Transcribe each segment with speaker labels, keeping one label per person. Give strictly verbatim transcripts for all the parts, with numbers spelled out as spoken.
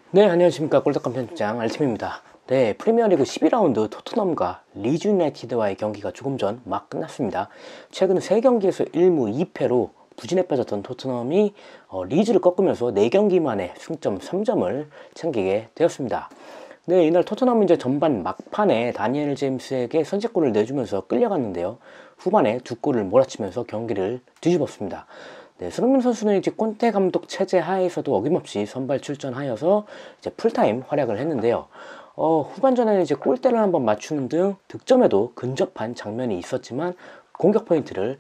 Speaker 1: 네, 안녕하십니까. 골드컵 편집장 알팀입니다. 네, 프리미어리그 십이 라운드 토트넘과 리즈 유나이티드와의 경기가 조금 전 막 끝났습니다. 최근 세 경기에서 일 무 이 패로 부진에 빠졌던 토트넘이 어, 리즈를 꺾으면서 네 경기 만에 승점 삼 점을 챙기게 되었습니다. 네, 이날 토트넘은 이제 전반 막판에 다니엘 제임스에게 선제골을 내주면서 끌려갔는데요. 후반에 두 골을 몰아치면서 경기를 뒤집었습니다. 네, 손흥민 선수는 이제 콘테 감독 체제 하에서도 어김없이 선발 출전하여서 이제 풀타임 활약을 했는데요. 어, 후반전에는 이제 골대를 한번 맞추는 등 득점에도 근접한 장면이 있었지만 공격 포인트를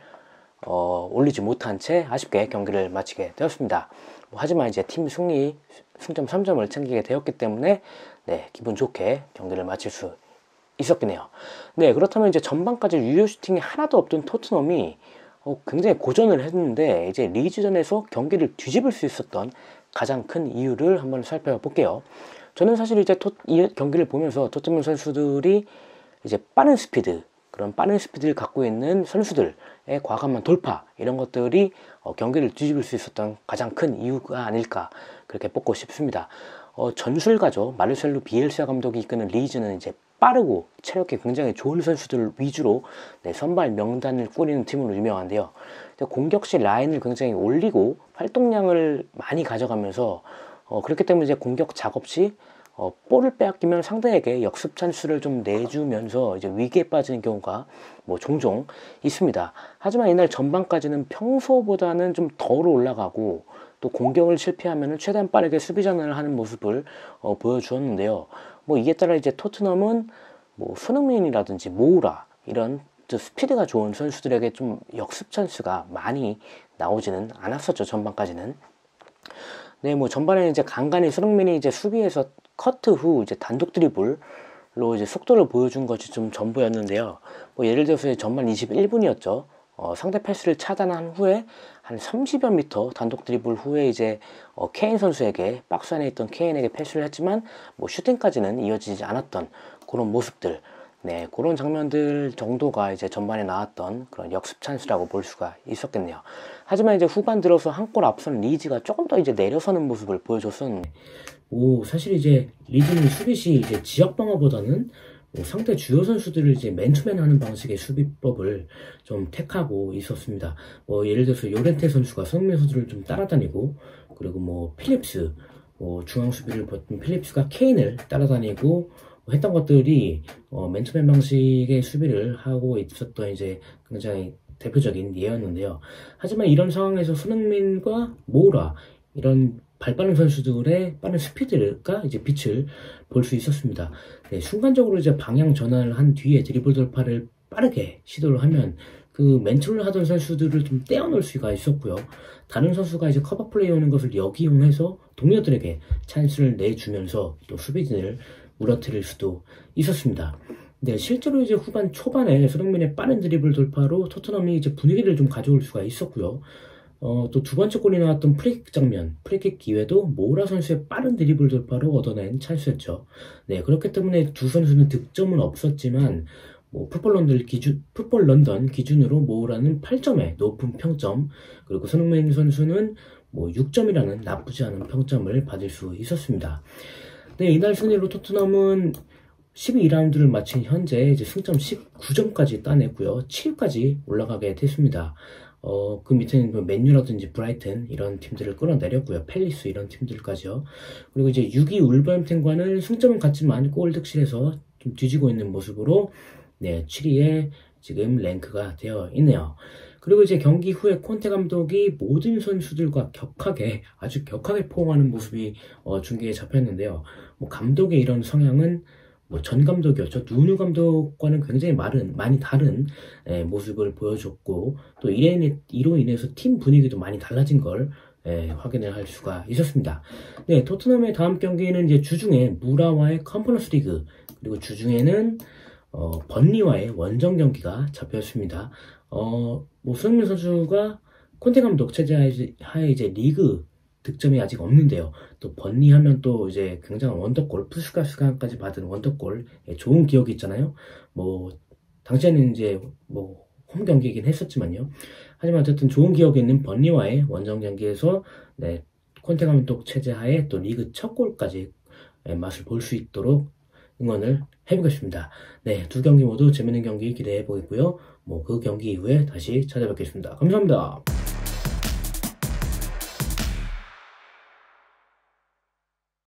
Speaker 1: 어, 올리지 못한 채 아쉽게 경기를 마치게 되었습니다. 뭐, 하지만 이제 팀 승리, 승점 삼 점을 챙기게 되었기 때문에 네, 기분 좋게 경기를 마칠 수 있었긴 해요. 네, 그렇다면 이제 전반까지 유효 슈팅이 하나도 없던 토트넘이 어, 굉장히 고전을 했는데 이제 리즈전에서 경기를 뒤집을 수 있었던 가장 큰 이유를 한번 살펴볼게요. 저는 사실 이제 토, 이 경기를 보면서 토트넘 선수들이 이제 빠른 스피드, 그런 빠른 스피드를 갖고 있는 선수들의 과감한 돌파, 이런 것들이 어, 경기를 뒤집을 수 있었던 가장 큰 이유가 아닐까, 그렇게 뽑고 싶습니다. 어, 전술가죠. 마르셀로 비엘사 감독이 이끄는 리즈는 이제 빠르고 체력이 굉장히 좋은 선수들 위주로 네, 선발 명단을 꾸리는 팀으로 유명한데요. 공격실 라인을 굉장히 올리고 활동량을 많이 가져가면서 어, 그렇기 때문에 이제 공격 작업 시 어, 볼을 빼앗기면 상대에게 역습 찬스를 좀 내주면서 이제 위기에 빠지는 경우가 뭐 종종 있습니다. 하지만 이날 전반까지는 평소보다는 좀 덜 올라가고 또 공격을 실패하면 최대한 빠르게 수비 전환을 하는 모습을 어, 보여주었는데요. 뭐 이에 따라 이제 토트넘은 뭐 손흥민이라든지 모우라 이런 스피드가 좋은 선수들에게 좀 역습 찬스가 많이 나오지는 않았었죠. 전반까지는. 네, 뭐 전반에는 이제 간간히 손흥민이 이제 수비에서 커트 후 이제 단독 드리블로 이제 속도를 보여준 것이 좀 전부였는데요. 뭐 예를 들어서 전반 이십일 분이었죠. 어, 상대 패스를 차단한 후에 한 삼십여 미터 단독 드리블 후에 이제 어, 케인 선수에게 박스 안에 있던 케인에게 패스를 했지만 뭐 슈팅까지는 이어지지 않았던 그런 모습들, 네, 그런 장면들 정도가 이제 전반에 나왔던 그런 역습 찬스라고 볼 수가 있었겠네요. 하지만 이제 후반 들어서 한 골 앞선 리즈가 조금 더 이제 내려서는 모습을 보여줬었는데, 오, 사실 이제 리즈는 수비 시 이제 지역 방어보다는 뭐 상대 주요 선수들을 이제 맨투맨 하는 방식의 수비법을 좀 택하고 있었습니다. 뭐 예를 들어서 요렌테 선수가 손흥민 선수를 좀 따라다니고, 그리고 뭐 필립스, 뭐 중앙 수비를 버틴 필립스가 케인을 따라다니고 했던 것들이 어, 맨투맨 방식의 수비를 하고 있었던 이제 굉장히 대표적인 예였는데요. 하지만 이런 상황에서 손흥민과 모우라 이런 발빠른 선수들의 빠른 스피드가 이제 빛을 볼 수 있었습니다. 네, 순간적으로 이제 방향 전환을 한 뒤에 드리블 돌파를 빠르게 시도를 하면 그 맨투를 하던 선수들을 좀 떼어놓을 수가 있었고요. 다른 선수가 이제 커버 플레이 오는 것을 역이용해서 동료들에게 찬스를 내주면서 또 수비진을 무너뜨릴 수도 있었습니다. 네, 실제로 이제 후반 초반에 손흥민의 빠른 드리블 돌파로 토트넘이 이제 분위기를 좀 가져올 수가 있었고요. 어, 또 두 번째 골이 나왔던 프리킥 장면, 프리킥 기회도 모우라 선수의 빠른 드리블 돌파로 얻어낸 찬스였죠. 네, 그렇기 때문에 두 선수는 득점은 없었지만 뭐 풋볼 런던 기준, 풋볼 런던 기준으로 모우라는 팔 점의 높은 평점, 그리고 손흥민 선수는 뭐 육 점이라는 나쁘지 않은 평점을 받을 수 있었습니다. 네, 이날 승리로 토트넘은 십이 라운드를 마친 현재 이제 승점 십구 점까지 따냈고요. 칠 위까지 올라가게 됐습니다. 어, 그 밑에는 뭐 맨유라든지 브라이튼 이런 팀들을 끌어내렸고요. 팰리스 이런 팀들까지요. 그리고 이제 육 위 울버햄튼과는 승점은 같지만 골 득실에서 좀 뒤지고 있는 모습으로 네, 칠 위에 지금 랭크가 되어 있네요. 그리고 이제 경기 후에 콘테 감독이 모든 선수들과 격하게, 아주 격하게 포옹하는 모습이 어, 중계에 잡혔는데요. 뭐 감독의 이런 성향은 뭐 전 감독이었죠. 누누 감독과는 굉장히 마른, 많이 다른 예, 모습을 보여줬고, 또 이래, 이로 인해서 팀 분위기도 많이 달라진 걸 예, 확인을 할 수가 있었습니다. 네, 토트넘의 다음 경기는 이제 주중에 무라와의 컨퍼런스 리그, 그리고 주중에는 어, 번리와의 원정 경기가 잡혔습니다. 어, 뭐 손흥민 선수가 콘테 감독 체제 하에 이제 리그 득점이 아직 없는데요. 또 번리 하면 또 이제 굉장한 원더골, 푸스카스까지 받은 원더골, 예, 좋은 기억이 있잖아요. 뭐 당시에는 이제 뭐 홈 경기이긴 했었지만요. 하지만 어쨌든 좋은 기억이 있는 번리와의 원정 경기에서 네, 콘테 감독 체제 하에 또 리그 첫 골까지 맛을 볼 수 있도록 응원을 해보겠습니다. 네, 두 경기 모두 재밌는 경기 기대해 보겠고요. 뭐 그 경기 이후에 다시 찾아뵙겠습니다. 감사합니다.